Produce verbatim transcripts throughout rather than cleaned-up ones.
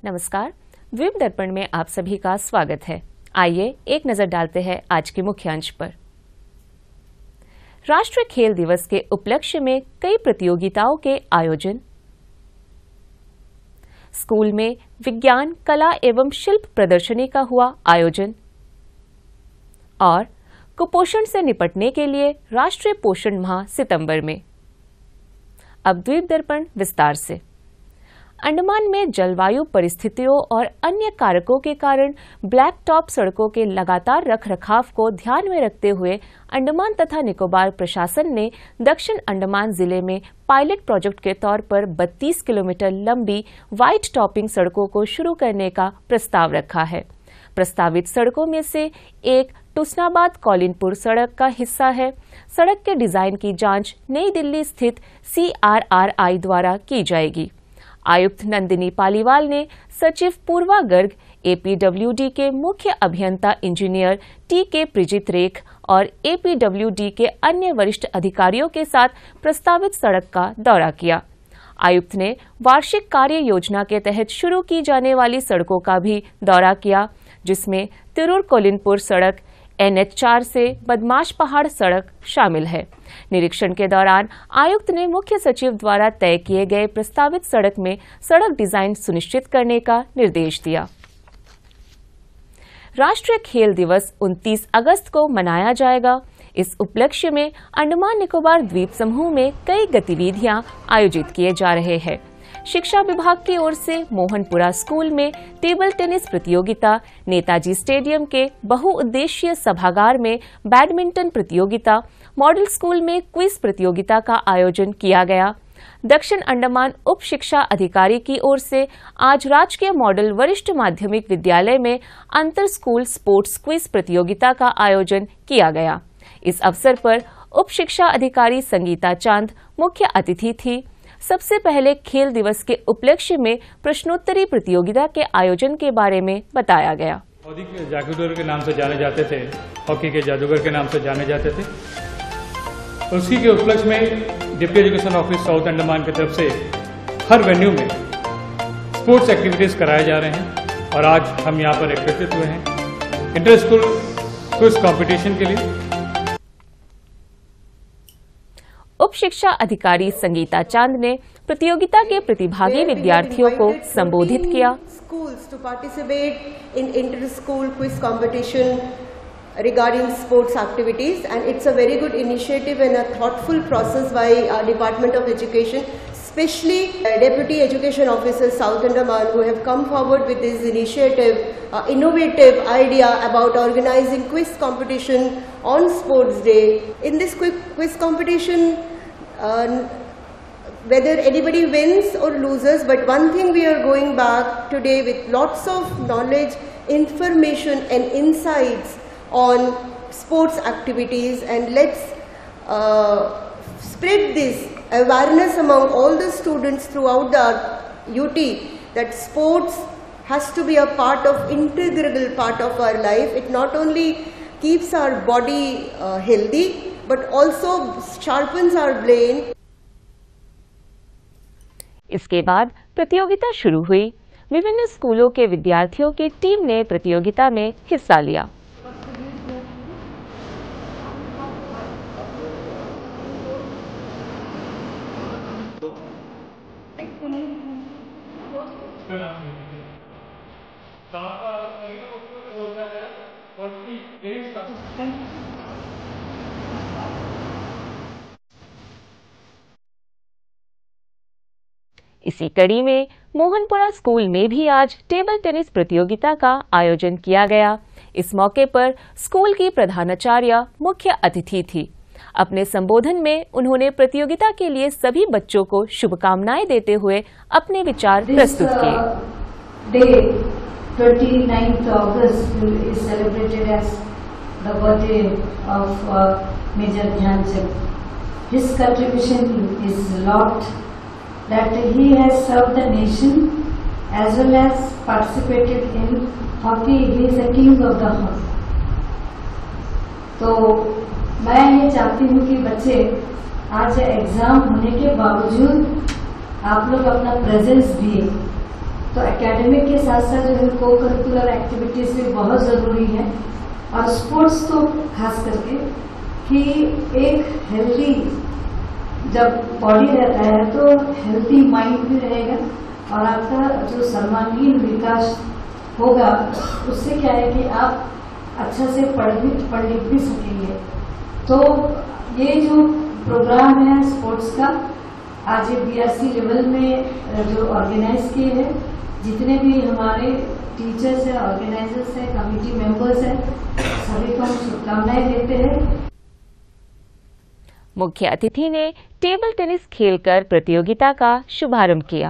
नमस्कार, द्वीप दर्पण में आप सभी का स्वागत है। आइए एक नजर डालते हैं आज के मुख्य अंश पर। राष्ट्रीय खेल दिवस के उपलक्ष्य में कई प्रतियोगिताओं के आयोजन, स्कूल में विज्ञान, कला एवं शिल्प प्रदर्शनी का हुआ आयोजन और कुपोषण से निपटने के लिए राष्ट्रीय पोषण माह सितंबर में। अब द्वीप दर्पण विस्तार से। अंडमान में जलवायु परिस्थितियों और अन्य कारकों के कारण ब्लैक टॉप सड़कों के लगातार रखरखाव को ध्यान में रखते हुए अंडमान तथा निकोबार प्रशासन ने दक्षिण अंडमान जिले में पायलट प्रोजेक्ट के तौर पर बत्तीस किलोमीटर लंबी व्हाइट टॉपिंग सड़कों को शुरू करने का प्रस्ताव रखा है। प्रस्तावित सड़कों में से एक टुसनाबाद कौलिनपुर सड़क का हिस्सा है। सड़क के डिजाइन की जांच नई दिल्ली स्थित सी आर आर आई द्वारा की जाएगी। आयुक्त नंदिनी पालीवाल ने सचिव Purva Garg, A P W D के मुख्य अभियंता इंजीनियर टी के प्रिजित रेख और ए पी डब्ल्यू डी के अन्य वरिष्ठ अधिकारियों के साथ प्रस्तावित सड़क का दौरा किया। आयुक्त ने वार्षिक कार्य योजना के तहत शुरू की जाने वाली सड़कों का भी दौरा किया, जिसमें तिरूर कोलिनपुर सड़क, एन एच चार से बदमाश पहाड़ सड़क शामिल है। निरीक्षण के दौरान आयुक्त ने मुख्य सचिव द्वारा तय किए गए प्रस्तावित सड़क में सड़क डिजाइन सुनिश्चित करने का निर्देश दिया। राष्ट्रीय खेल दिवस उनतीस अगस्त को मनाया जाएगा। इस उपलक्ष्य में अंडमान निकोबार द्वीप समूह में कई गतिविधियां आयोजित किए जा रहे हैं। शिक्षा विभाग की ओर से मोहनपुरा स्कूल में टेबल टेनिस प्रतियोगिता, नेताजी स्टेडियम के बहुउद्देशीय सभागार में बैडमिंटन प्रतियोगिता, मॉडल स्कूल में क्विज प्रतियोगिता का आयोजन किया गया। दक्षिण अंडमान उप शिक्षा अधिकारी की ओर से आज राजकीय मॉडल वरिष्ठ माध्यमिक विद्यालय में अंतर स्कूल स्पोर्ट्स क्विज प्रतियोगिता का आयोजन किया गया। इस अवसर पर उप शिक्षा अधिकारी संगीता चांद मुख्य अतिथि थी। सबसे पहले खेल दिवस के उपलक्ष्य में प्रश्नोत्तरी प्रतियोगिता के आयोजन के बारे में बताया गया। हॉकी के जादूगर के नाम से जाने जाते थे, हॉकी के जादूगर के नाम से जाने जाते थे। उसी के उपलक्ष्य में deputy education office south Andaman की तरफ से हर वेन्यू में स्पोर्ट्स एक्टिविटीज कराए जा रहे हैं और आज हम यहाँ पर एकत्रित हुए हैं इंटर स्कूल क्विज कॉम्पिटिशन के लिए। उप शिक्षा अधिकारी संगीता चांद ने प्रतियोगिता के प्रतिभागी विद्यार्थियों को संबोधित किया। Schools to participate in inter-school quiz competition regarding sports activities, and it's a very good initiative and a thoughtful process by our Department of Education, especially uh, Deputy Education Officers South Andaman, who have come forward with this initiative, uh, innovative idea about organizing quiz competition on Sports Day. In this quick quiz competition, uh, whether anybody wins or loses, but one thing we are going back today with lots of knowledge, information and insights on sports activities, and let's uh, spread this awareness among all the students throughout the U T that sports has to be a part of, integral part of our life. It not only keeps our body uh, healthy but also sharpens our brain. इसके बाद प्रतियोगिता शुरू हुई। विभिन्न स्कूलों के विद्यार्थियों की टीम ने प्रतियोगिता में हिस्सा लिया। इसी कड़ी में मोहनपुरा स्कूल में भी आज टेबल टेनिस प्रतियोगिता का आयोजन किया गया। इस मौके पर स्कूल की प्रधानाचार्य मुख्य अतिथि थी। अपने संबोधन में उन्होंने प्रतियोगिता के लिए सभी बच्चों को शुभकामनाएं देते हुए अपने विचार प्रस्तुत किए। twenty-ninth August is celebrated as the birthday of uh, Major Dhyan Chand. His contribution is lot that he has served the nation as well as participated in hockey. He is a king of the hockey. तो मैं ये चाहती हूँ कि बच्चे आज exam होने के बावजूद आप लोग अपना प्रेजेंस दिए तो एकेडमिक के साथ साथ जो है को करिकुलर एक्टिविटीज भी बहुत ज़रूरी है, और स्पोर्ट्स तो खास करके कि एक हेल्दी जब बॉडी रहता है तो हेल्दी माइंड भी रहेगा, और आपका जो सर्वांगीण विकास होगा उससे क्या है कि आप अच्छा से पढ़ भी पढ़ लिख भी सकेंगे। तो ये जो प्रोग्राम है स्पोर्ट्स का आज ये बीआरसी लेवल में जो ऑर्गेनाइज किए हैं, जितने भी हमारे टीचर्स हैं, ऑर्गेनाइजर्स हैं, कमेटी मेंबर्स हैं, सभी को हम शुभकामनाएं देते हैं। मुख्य अतिथि ने टेबल टेनिस खेलकर प्रतियोगिता का शुभारंभ किया।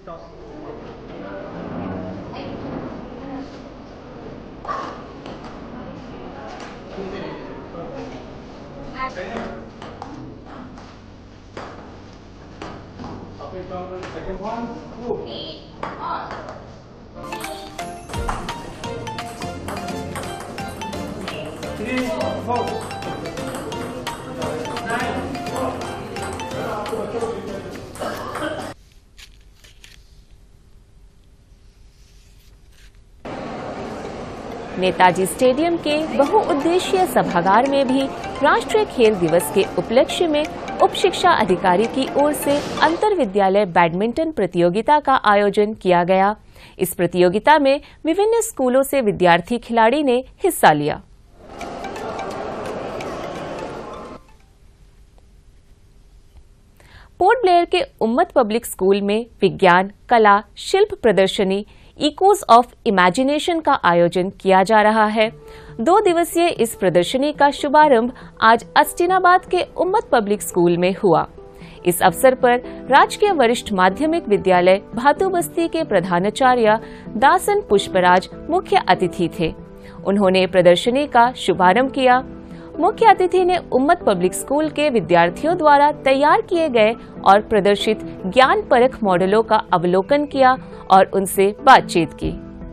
नेताजी स्टेडियम के बहुउद्देशीय सभागार में भी राष्ट्रीय खेल दिवस के उपलक्ष्य में उप शिक्षा अधिकारी की ओर से अंतर विद्यालय बैडमिंटन प्रतियोगिता का आयोजन किया गया। इस प्रतियोगिता में विभिन्न स्कूलों से विद्यार्थी खिलाड़ी ने हिस्सा लिया। पोर्ट ब्लेयर के उम्मत पब्लिक स्कूल में विज्ञान, कला, शिल्प प्रदर्शनी इकोज ऑफ इमेजिनेशन का आयोजन किया जा रहा है। दो दिवसीय इस प्रदर्शनी का शुभारंभ आज अस्टिनाबाद के उम्मत पब्लिक स्कूल में हुआ। इस अवसर पर राजकीय वरिष्ठ माध्यमिक विद्यालय भातुबस्ती के प्रधानाचार्य दासन पुष्पराज मुख्य अतिथि थे। उन्होंने प्रदर्शनी का शुभारंभ किया। मुख्य अतिथि ने उम्मत पब्लिक स्कूल के विद्यार्थियों द्वारा तैयार किए गए और प्रदर्शित ज्ञान परख मॉडलों का अवलोकन किया और उनसे बातचीत की।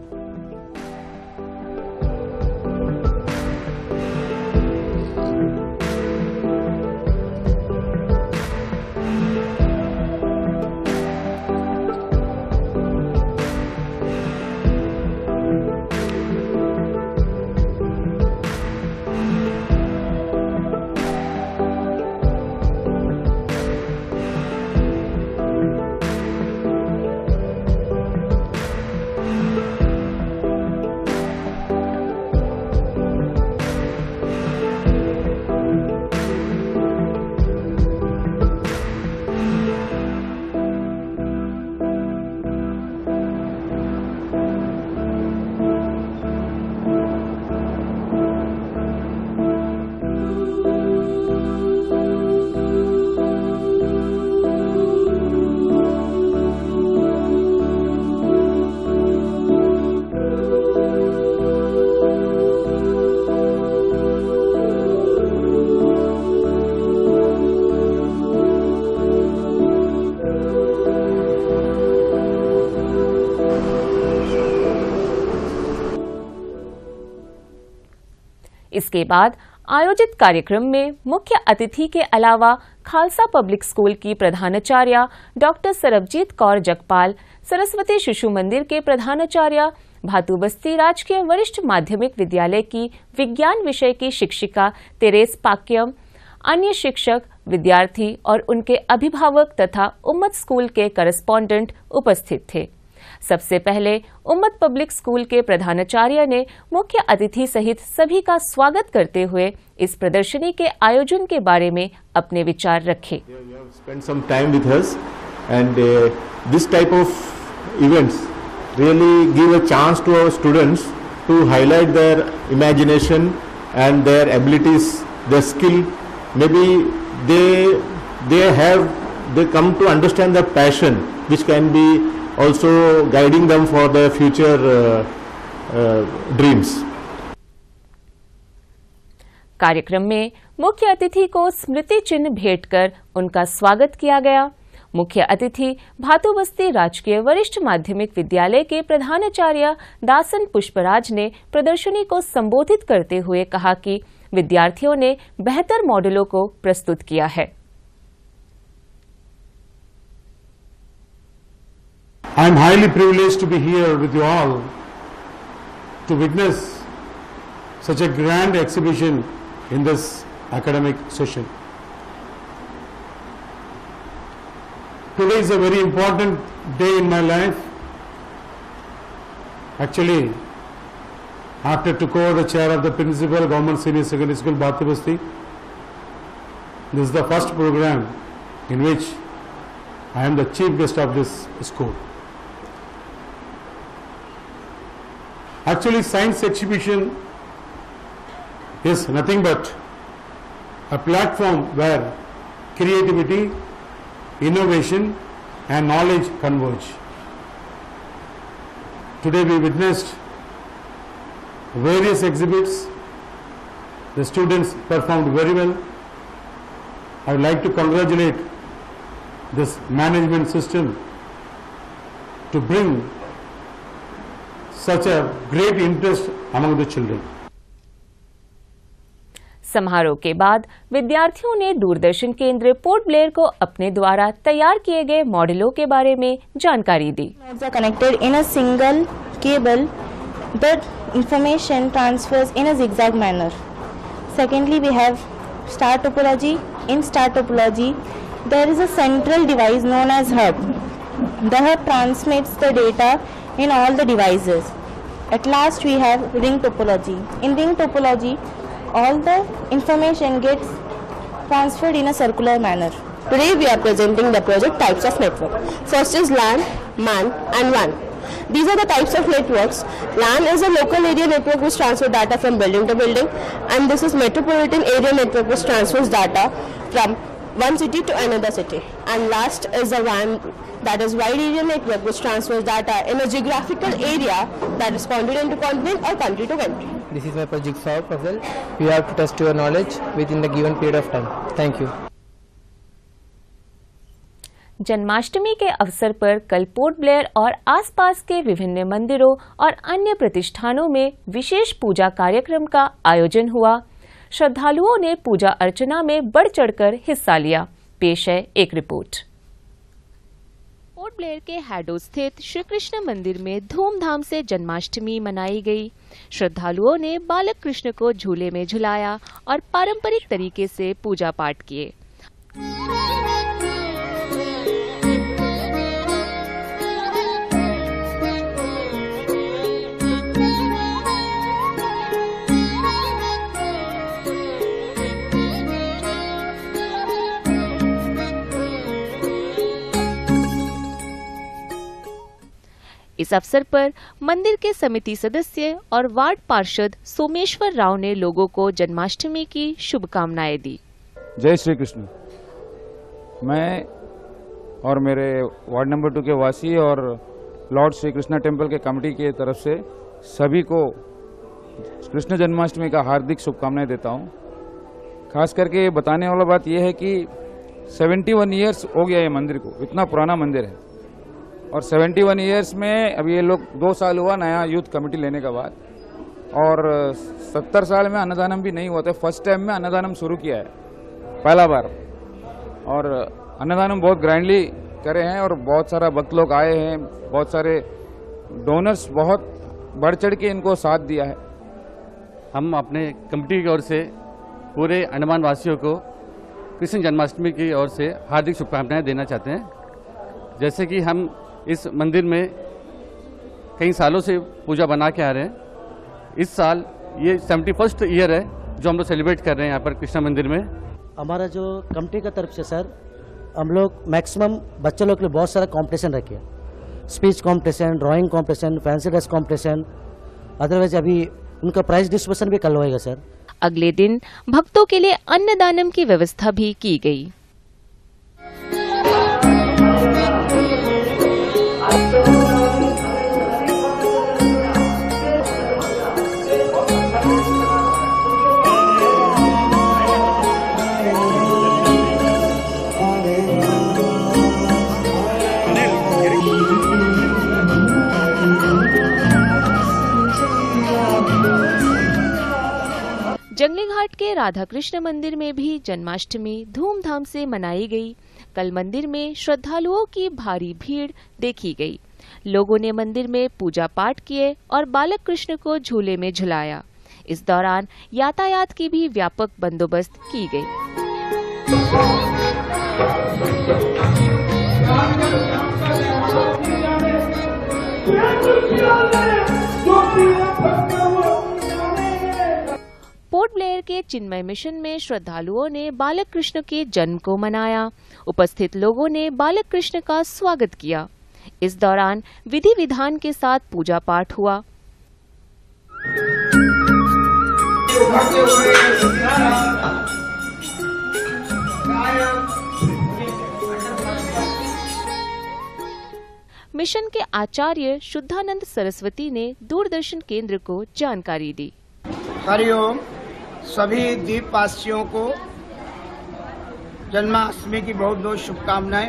इसके बाद आयोजित कार्यक्रम में मुख्य अतिथि के अलावा खालसा पब्लिक स्कूल की प्रधानाचार्य डॉक्टर सरबजीत कौर जगपाल, सरस्वती शिशु मंदिर के प्रधानाचार्य, भातुबस्ती राजकीय वरिष्ठ माध्यमिक विद्यालय की विज्ञान विषय की शिक्षिका तेरेस पाक्यम, अन्य शिक्षक, विद्यार्थी और उनके अभिभावक तथा उम्मत स्कूल के करस्पॉन्डेंट उपस्थित थे। सबसे पहले उम्मत पब्लिक स्कूल के प्रधानाचार्य ने मुख्य अतिथि सहित सभी का स्वागत करते हुए इस प्रदर्शनी के आयोजन के बारे में अपने विचार रखे। Spend some time with us and uh, this type of events really give a chance to our students to highlight their imagination and their abilities, their skill. Maybe they they have they come to understand their passion, which can be also guiding them for their future uh, uh, dreams. कार्यक्रम में मुख्य अतिथि को स्मृति चिन्ह भेंट कर उनका स्वागत किया गया। मुख्य अतिथि भातुबस्ती राजकीय वरिष्ठ माध्यमिक विद्यालय के प्रधानाचार्य दासन पुष्पराज ने प्रदर्शनी को संबोधित करते हुए कहा कि विद्यार्थियों ने बेहतर मॉडलों को प्रस्तुत किया है। I am highly privileged to be here with you all to witness such a grand exhibition in this academic session. Today is a very important day in my life. Actually, after I took over the chair of the principal Government Senior Secondary School, Bhati Basti, this is the first program in which I am the chief guest of this school. Actually, science exhibition is nothing but a platform where creativity, innovation and knowledge converge. Today we witnessed various exhibits. The students performed very well. I would like to congratulate this management system to bring such a great interest among the children. समारोह के बाद विद्यार्थियों ने दूरदर्शन केंद्र port Blair को अपने द्वारा तैयार किए गए मॉडलों के बारे में जानकारी दी। Nodes are connected in a single cable. The information transfers in a zigzag manner. Secondly, we have star topology. In star topology, there is a central device known as hub. The hub transmits the data in all the devices. At last, we have ring topology. In ring topology, all the information gets transferred in a circular manner. Today we are presenting the project types of network. First is LAN, MAN and WAN. These are the types of networks. LAN is a local area network which transfers data from building to building, and this is metropolitan area network which transfers data from one city to another city. And last is the WAN, that is wide area network which transfers data in a geographical area, that is continent to continent or country to country. This is my project solve puzzle. You have to test your knowledge within the given period of time. Thank you. Janmashtami के अवसर पर कल port Blair और आसपास के विभिन्न मंदिरों और अन्य प्रतिष्ठानों में विशेष पूजा कार्यक्रम का आयोजन हुआ। श्रद्धालुओं ने पूजा अर्चना में बढ़ चढ़कर हिस्सा लिया। पेश है एक रिपोर्ट। पोर्ट ब्लेयर के हैडो स्थित श्री कृष्ण मंदिर में धूमधाम से जन्माष्टमी मनाई गई। श्रद्धालुओं ने बालक कृष्ण को झूले में झुलाया और पारंपरिक तरीके से पूजा पाठ किए। इस अवसर पर मंदिर के समिति सदस्य और वार्ड पार्षद सोमेश्वर राव ने लोगों को जन्माष्टमी की शुभकामनाएं दी। जय श्री कृष्ण। मैं और मेरे वार्ड नंबर टू के वासी और लॉर्ड श्री कृष्णा टेम्पल के कमेटी की तरफ से सभी को कृष्ण जन्माष्टमी का हार्दिक शुभकामनाएं देता हूं। खास करके ये बताने वाला बात यह है कि इकहत्तर इयर्स हो गया ये मंदिर को, इतना पुराना मंदिर है। और इकहत्तर इयर्स में अब ये लोग दो साल हुआ नया यूथ कमेटी लेने के बाद, और सत्तर साल में अन्नदानम भी नहीं हुआ था। फर्स्ट टाइम में अन्नदानम शुरू किया है, पहला बार। और अन्नदानम बहुत ग्रैंडली करे हैं और बहुत सारा भक्त लोग आए हैं, बहुत सारे डोनर्स बहुत बढ़ चढ़ के इनको साथ दिया है। हम अपने कमेटी की ओर से पूरे अंडमान वासियों को कृष्ण जन्माष्टमी की ओर से हार्दिक शुभकामनाएं देना चाहते हैं। जैसे कि हम इस मंदिर में कई सालों से पूजा बना के आ रहे हैं। इस साल ये सेवेंटी फर्स्ट ईयर है जो हम लोग सेलिब्रेट कर रहे हैं यहाँ पर कृष्णा मंदिर में। हमारा जो कमेटी का तरफ से सर, हम लोग मैक्सिमम बच्चों लोग के लिए बहुत सारा कॉम्पिटिशन रखे, speech competition, drawing competition, fancy dress competition. Otherwise अभी उनका प्राइज डिस्ट्रीब्यूशन भी कल होएगा सर। अगले दिन भक्तों के लिए अन्नदानम की व्यवस्था भी की गई। जंगली घाट के राधा कृष्ण मंदिर में भी जन्माष्टमी धूमधाम से मनाई गई। कल मंदिर में श्रद्धालुओं की भारी भीड़ देखी गई। लोगों ने मंदिर में पूजा पाठ किए और बालक कृष्ण को झूले में झुलाया। इस दौरान यातायात की भी व्यापक बंदोबस्त की गई। पोर्ट ब्लेयर के चिन्मय मिशन में श्रद्धालुओं ने बालक कृष्ण के जन्म को मनाया। उपस्थित लोगों ने बालक कृष्ण का स्वागत किया। इस दौरान विधि विधान के साथ पूजा पाठ हुआ। मिशन के आचार्य शुद्धानंद सरस्वती ने दूरदर्शन केंद्र को जानकारी दी। हरिओम, सभी द्वीपवासियों को जन्माष्टमी की बहुत बहुत शुभकामनाएं।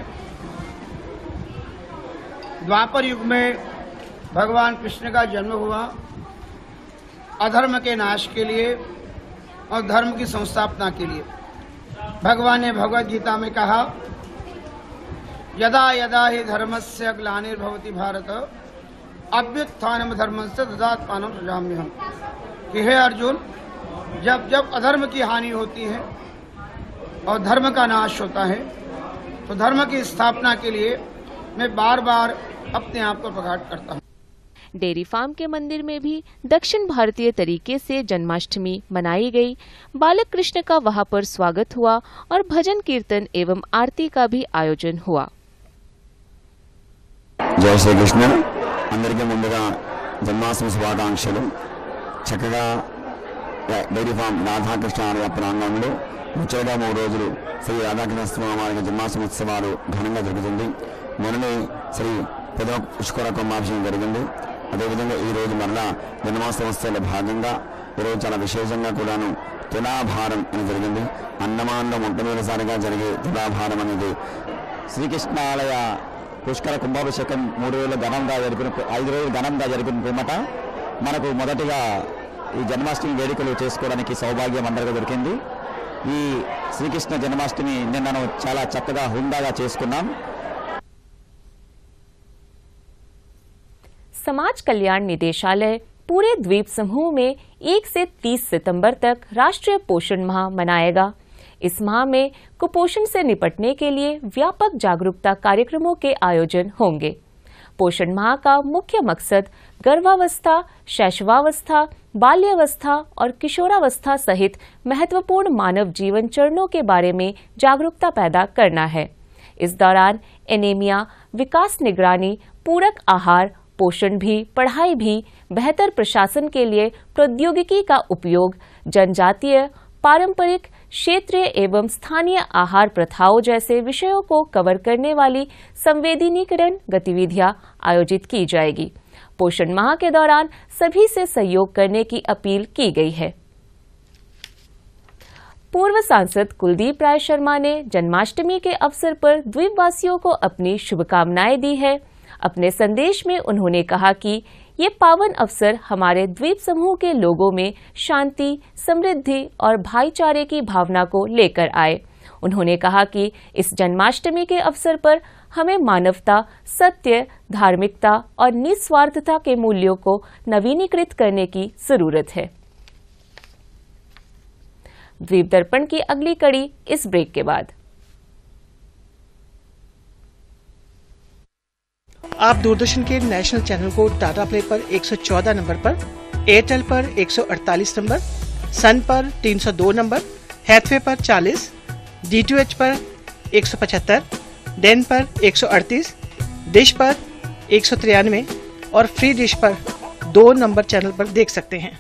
द्वापर युग में भगवान कृष्ण का जन्म हुआ अधर्म के नाश के लिए और धर्म की संस्थापना के लिए। भगवान ने भगवद गीता में कहा, यदा यदा हि धर्मस्य ग्लानिर्भवति भारत अभ्युत्थानम धर्मस्य तदात्मानं सृजाम्यहम्। कि हे अर्जुन, जब जब अधर्म की हानि होती है और धर्म का नाश होता है तो धर्म की स्थापना के लिए मैं बार बार अपने आप को प्रकट करता हूँ। डेयरी फार्म के मंदिर में भी दक्षिण भारतीय तरीके से जन्माष्टमी मनाई गई। बालक कृष्ण का वहां पर स्वागत हुआ और भजन कीर्तन एवं आरती का भी आयोजन हुआ। जय श्री कृष्ण। अंदरिकी मुंदुगा जन्माष्टमी शुभाकांक्षलु। చక్కగా డైరీ ఫామ్ రాధాకృష్ణ ఆలయ ప్రాంగణంలో ముచ్చటగా మూడు రోజులు శ్రీ రాధాకృష్ణ స్వామి జన్మాష్టమి ఉత్సవాలు ఘనంగా జరుగుతుంది. మొన్ననే శ్రీ పెద్ద పుష్కర కుంభాభిషేకం జరిగింది. అదేవిధంగా ఈ రోజు మరలా జన్మాష్టమి ఉత్సవాల భాగంగా ఈరోజు చాలా విశేషంగా కూడాను తులాభారం అని జరిగింది. అన్నమానంలో మొట్టమొదటిసారిగా జరిగే తులాభారం అనేది శ్రీకృష్ణాలయ పుష్కర కుంభాభిషేకం మూడు రోజులు ఘనంగా జరిపిన ఐదు రోజులు ఘనంగా జరిపిన పిమ్మట మనకు మొదటిగా ఈ జన్మాష్టమి వేడుకలు చేసుకోవడానికి సౌభాగ్యం అందరికీ దొరికింది. ఈ శ్రీకృష్ణ జన్మాష్టమి నిన్నను చాలా చక్కగా హుందాగా చేసుకున్నాం. समाज कल्याण निदेशालय पूरे द्वीप समूह में एक से तीस सितंबर तक राष्ट्रीय पोषण माह मनाएगा। इस माह में कुपोषण से निपटने के लिए व्यापक जागरूकता कार्यक्रमों के आयोजन होंगे। पोषण माह का मुख्य मकसद गर्भावस्था, शैशवावस्था, बाल्यावस्था और किशोरावस्था सहित महत्वपूर्ण मानव जीवन चरणों के बारे में जागरूकता पैदा करना है। इस दौरान एनीमिया, विकास निगरानी, पूरक आहार, पोषण भी, पढ़ाई भी, बेहतर प्रशासन के लिए प्रौद्योगिकी का उपयोग, जनजातीय, पारंपरिक, क्षेत्रीय एवं स्थानीय आहार प्रथाओं जैसे विषयों को कवर करने वाली संवेदनीकरण गतिविधियां आयोजित की जाएगी। पोषण माह के दौरान सभी से सहयोग करने की अपील की गई है। पूर्व सांसद कुलदीप राय शर्मा ने जन्माष्टमी के अवसर पर द्वीपवासियों को अपनी शुभकामनाएं दी है। अपने संदेश में उन्होंने कहा कि ये पावन अवसर हमारे द्वीप समूह के लोगों में शांति, समृद्धि और भाईचारे की भावना को लेकर आए। उन्होंने कहा कि इस जन्माष्टमी के अवसर पर हमें मानवता, सत्य, धार्मिकता और निस्वार्थता के मूल्यों को नवीनीकृत करने की जरूरत है। द्वीप दर्पण की अगली कड़ी इस ब्रेक के बाद। आप दूरदर्शन के नेशनल चैनल को टाटा प्ले पर एक सौ चौदह नंबर पर, एयरटेल पर एक सौ अड़तालीस नंबर, सन पर तीन सौ दो नंबर, हैथवे पर चालीस, डीटीएच पर एक सौ पचहत्तर, डेन पर एक सौ अड़तीस, डिश पर एक सौ तिरानवे और फ्री डिश पर दो नंबर चैनल पर देख सकते हैं।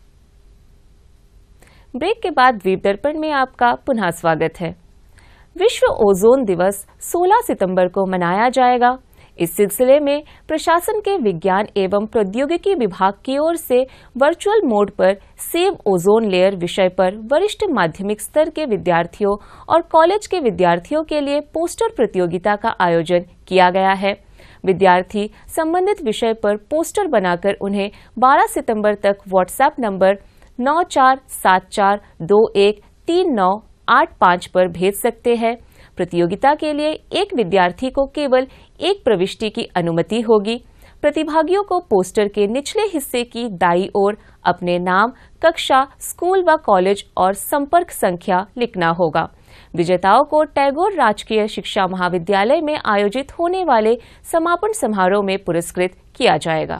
ब्रेक के बाद द्वीप दर्पण में आपका पुनः स्वागत है। विश्व ओजोन दिवस सोलह सितंबर को मनाया जाएगा। इस सिलसिले में प्रशासन के विज्ञान एवं प्रौद्योगिकी विभाग की ओर से वर्चुअल मोड पर सेव ओजोन लेयर विषय पर वरिष्ठ माध्यमिक स्तर के विद्यार्थियों और कॉलेज के विद्यार्थियों के लिए पोस्टर प्रतियोगिता का आयोजन किया गया है। विद्यार्थी संबंधित विषय पर पोस्टर बनाकर उन्हें बारह सितंबर तक व्हाट्सएप नंबर नौ चार सात चार दो एक तीन नौ आठ पाँच पर भेज सकते हैं। प्रतियोगिता के लिए एक विद्यार्थी को केवल एक प्रविष्टि की अनुमति होगी। प्रतिभागियों को पोस्टर के निचले हिस्से की दाईं ओर अपने नाम, कक्षा, स्कूल व कॉलेज और संपर्क संख्या लिखना होगा। विजेताओं को टैगोर राजकीय शिक्षा महाविद्यालय में आयोजित होने वाले समापन समारोह में पुरस्कृत किया जाएगा।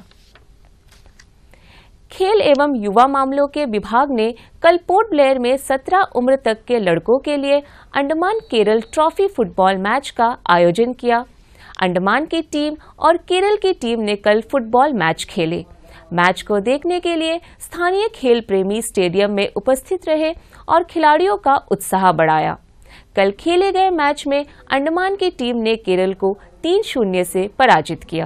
खेल एवं युवा मामलों के विभाग ने कल पोर्ट ब्लेयर में सत्रह उम्र तक के लड़कों के लिए Andaman Kerala trophy football match का आयोजन किया। अंडमान की टीम और केरल की टीम ने कल फुटबॉल मैच खेले। मैच को देखने के लिए स्थानीय खेल प्रेमी स्टेडियम में उपस्थित रहे और खिलाड़ियों का उत्साह बढ़ाया। कल खेले गए मैच में अंडमान की टीम ने केरल को तीन शून्य से पराजित किया।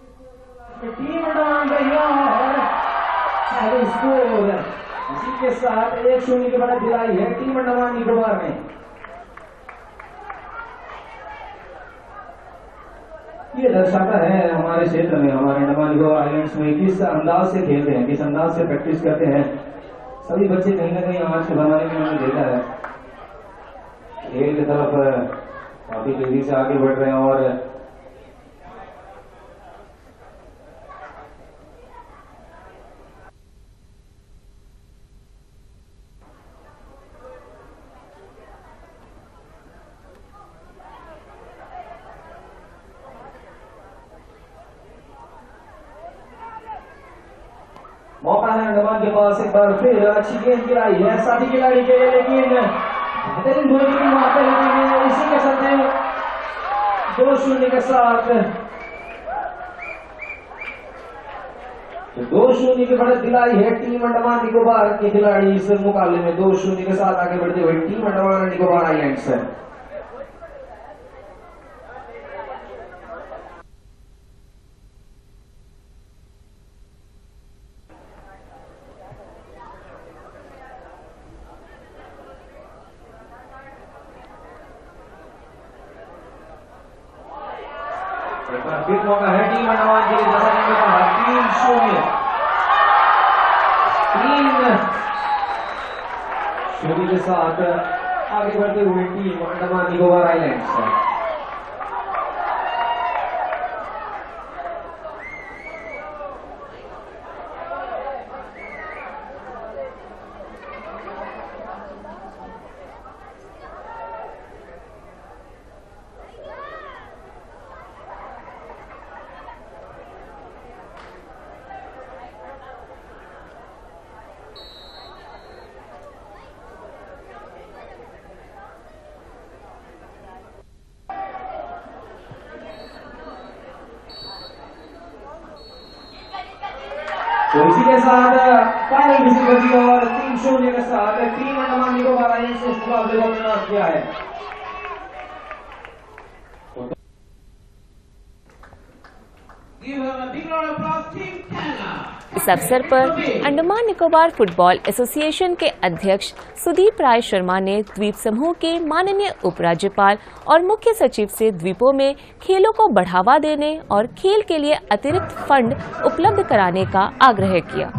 इसी के साथ एक शून्य की बढ़त दिलाई है टीम अंडमान निकोबार ने। ये दर्शाता है हमारे क्षेत्र में, हमारे अंडमान निकोबार आइलैंड्स में किस अंदाज से खेलते हैं, किस अंदाज से प्रैक्टिस करते हैं। सभी बच्चे कहीं ना कहीं आज के जमाने में मैंने देखा है खेल की तरफ काफी तेजी से आगे बढ़ रहे हैं। और मौका है अंडमान के पास एक बार फिर अच्छी गेंद गिराई है साथी खिलाड़ी के लिए, लेकिन बेहतरीन गोलकीपिंग वहां पे, लेकिन इसी के साथ दो शून्य के साथ तो दो शून्य की बढ़त दिलाई है टीम अंडमान निकोबार के खिलाड़ी इस मुकाबले में दो शून्य के साथ आगे बढ़ते हुए टीम अंडमान निकोबार आइलैंड्स है। फिर मौका है टीम अंडमान के लिए, जैसा कि मैंने कहा तीन शून्य तीन शून्य के साथ आगे बढ़ते हुए टीम अंडमान निकोबार आइलैंड्स है। तो इसी के साथ फाइनल किसी गति और तीन शून्य के साथ टीम अंडमान निकोबार आइलैंड्स ने इस मुकाबले को अपना किया है। इस अवसर पर अंडमान निकोबार फुटबॉल एसोसिएशन के अध्यक्ष सुदीप राय शर्मा ने द्वीप समूह के माननीय उपराज्यपाल और मुख्य सचिव से द्वीपों में खेलों को बढ़ावा देने और खेल के लिए अतिरिक्त फंड उपलब्ध कराने का आग्रह किया।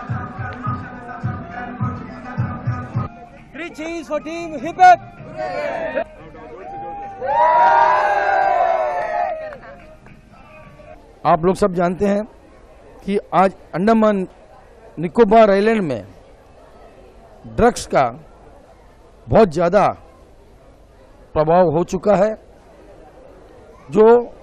आप लोग सब जानते हैं कि आज अंडमान निकोबार आइलैंड में ड्रग्स का बहुत ज़्यादा प्रभाव हो चुका है, जो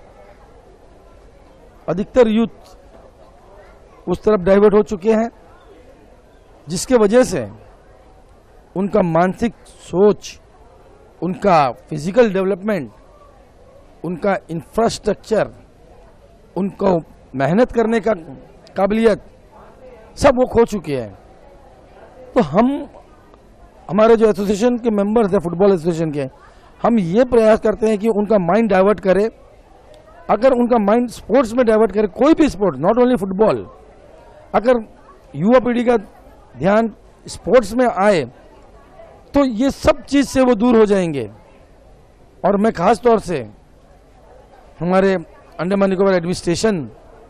अधिकतर यूथ उस तरफ डाइवर्ट हो चुके हैं, जिसके वजह से उनका मानसिक सोच, उनका फिजिकल डेवलपमेंट, उनका इंफ्रास्ट्रक्चर, उनको मेहनत करने का काबिलियत सब वो खो चुके हैं। तो हम हमारे जो एसोसिएशन के मेंबर्स हैं, फुटबॉल एसोसिएशन के, हम ये प्रयास करते हैं कि उनका माइंड डाइवर्ट करे। अगर उनका माइंड स्पोर्ट्स में डाइवर्ट करे, कोई भी स्पोर्ट, नॉट ओनली फुटबॉल, अगर युवा पीढ़ी का ध्यान स्पोर्ट्स में आए तो ये सब चीज़ से वो दूर हो जाएंगे। और मैं खास तौर से हमारे अंडमान निकोबार एडमिनिस्ट्रेशन,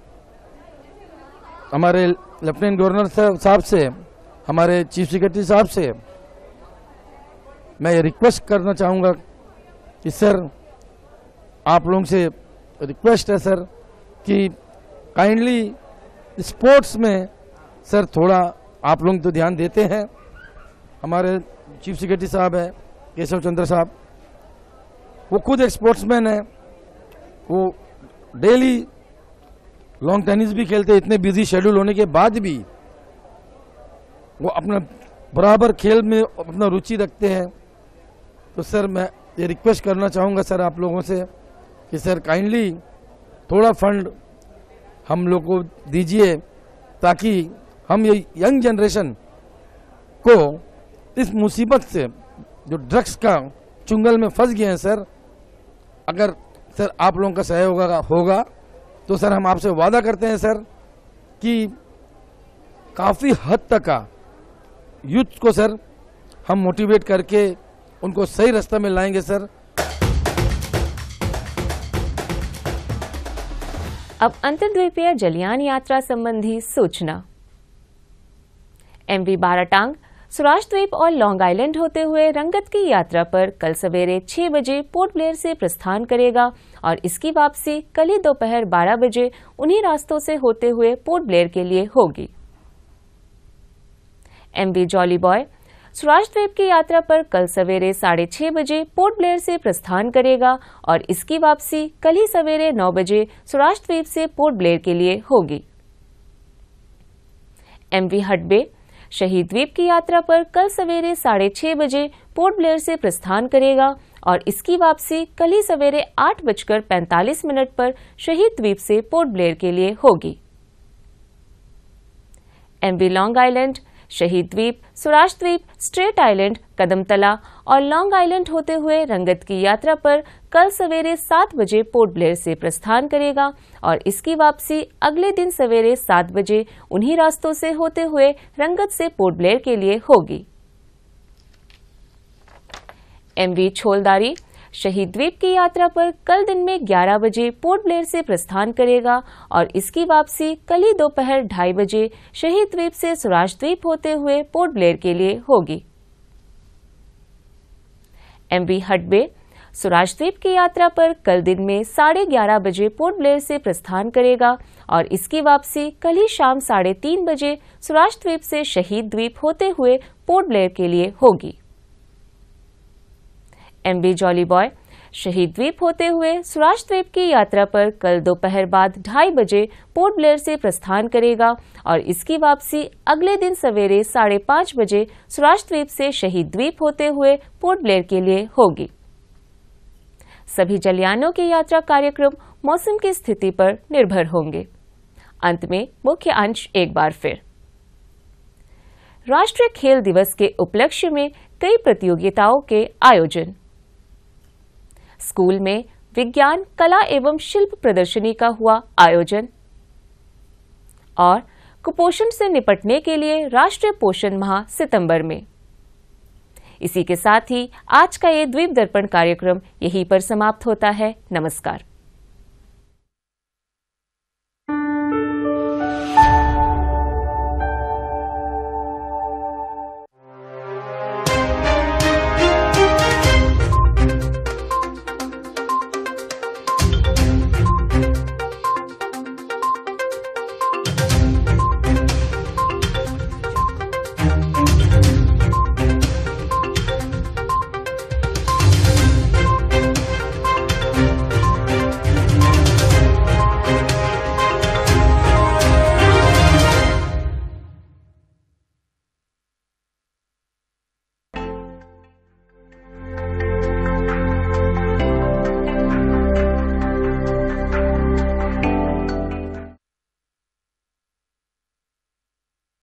हमारे लेफ्टिनेंट गवर्नर साहब से, हमारे चीफ सेक्रेटरी साहब से मैं ये रिक्वेस्ट करना चाहूँगा कि सर आप लोगों से रिक्वेस्ट है सर कि काइंडली स्पोर्ट्स में सर थोड़ा आप लोग तो ध्यान देते हैं। हमारे चीफ सेक्रेटरी साहब है केशव चंद्र साहब, वो खुद एक स्पोर्ट्समैन है, वो डेली लॉन्ग टेनिस भी खेलते हैं, इतने बिजी शेड्यूल होने के बाद भी वो अपना बराबर खेल में अपना रुचि रखते हैं। तो सर मैं ये रिक्वेस्ट करना चाहूँगा सर आप लोगों से कि सर काइंडली थोड़ा फंड हम लोग को दीजिए, ताकि हम ये यंग जनरेशन को इस मुसीबत से, जो ड्रग्स का चुंगल में फंस गए हैं सर, अगर सर आप लोगों का सहयोग होगा, होगा तो सर हम आपसे वादा करते हैं सर कि काफ़ी हद तक का यूथ को सर हम मोटिवेट करके उनको सही रास्ते में लाएंगे सर। अब अंतर्द्वीपीय जलयान यात्रा संबंधी सूचना। एमवी बाराटांग स्वराजद्वीप और लॉन्ग आइलैंड होते हुए रंगत की यात्रा पर कल सवेरे छह बजे पोर्ट ब्लेयर से प्रस्थान करेगा और इसकी वापसी कल ही दोपहर बारह बजे उन्हीं रास्तों से होते हुए पोर्ट ब्लेयर के लिए होगी। एमवी जॉली बॉय स्वराजद्वीप की यात्रा पर कल सवेरे साढ़े छह बजे पोर्ट ब्लेयर से प्रस्थान करेगा और इसकी वापसी कल ही सवेरे नौ बजे स्वराजद्वीप से पोर्ट ब्लेयर के लिए होगी। एमवी हडबे शहीद द्वीप की यात्रा पर कल सवेरे साढ़े छह बजे पोर्ट ब्लेयर से प्रस्थान करेगा और इसकी वापसी कल ही सवेरे आठ बजकर पैंतालीस मिनट पर शहीद द्वीप से पोर्ट ब्लेयर के लिए होगी। एमवी लॉन्ग आइलैंड शहीद द्वीप, स्वराजद्वीप, स्ट्रेट आइलैंड, कदमतला और लॉन्ग आइलैंड होते हुए रंगत की यात्रा पर कल सवेरे सात बजे पोर्ट ब्लेयर से प्रस्थान करेगा और इसकी वापसी अगले दिन सवेरे सात बजे उन्हीं रास्तों से होते हुए रंगत से पोर्ट ब्लेयर के लिए होगी। एमवी छोलदारी शहीद द्वीप की यात्रा पर कल दिन में ग्यारह बजे पोर्ट ब्लेयर से प्रस्थान करेगा और इसकी वापसी कल ही दोपहर ढाई बजे शहीद द्वीप से स्वराजद्वीप होते हुए पोर्ट ब्लेयर के लिए होगी। एमवी हडबे स्वराजद्वीप की यात्रा पर कल दिन में साढ़े ग्यारह बजे पोर्ट ब्लेयर से प्रस्थान करेगा और इसकी वापसी कल ही शाम साढ़े तीन बजे स्वराजद्वीप से शहीद द्वीप होते हुए पोर्ट ब्लेयर के लिए होगी। एमवी जॉली बॉय शहीद द्वीप होते हुए स्वराजद्वीप की यात्रा पर कल दोपहर बाद ढाई बजे पोर्ट ब्लेयर से प्रस्थान करेगा और इसकी वापसी अगले दिन सवेरे साढ़े पांच बजे स्वराजद्वीप से शहीद द्वीप होते हुए पोर्ट ब्लेयर के लिए होगी। सभी जलयानों की यात्रा कार्यक्रम मौसम की स्थिति पर निर्भर होंगे। अंत में मुख्य अंश एक बार फिर। राष्ट्रीय खेल दिवस के उपलक्ष्य में कई प्रतियोगिताओं के आयोजन। स्कूल में विज्ञान, कला एवं शिल्प प्रदर्शनी का हुआ आयोजन। और कुपोषण से निपटने के लिए राष्ट्रीय पोषण माह सितंबर में। इसी के साथ ही आज का ये द्वीप दर्पण कार्यक्रम यहीं पर समाप्त होता है। नमस्कार।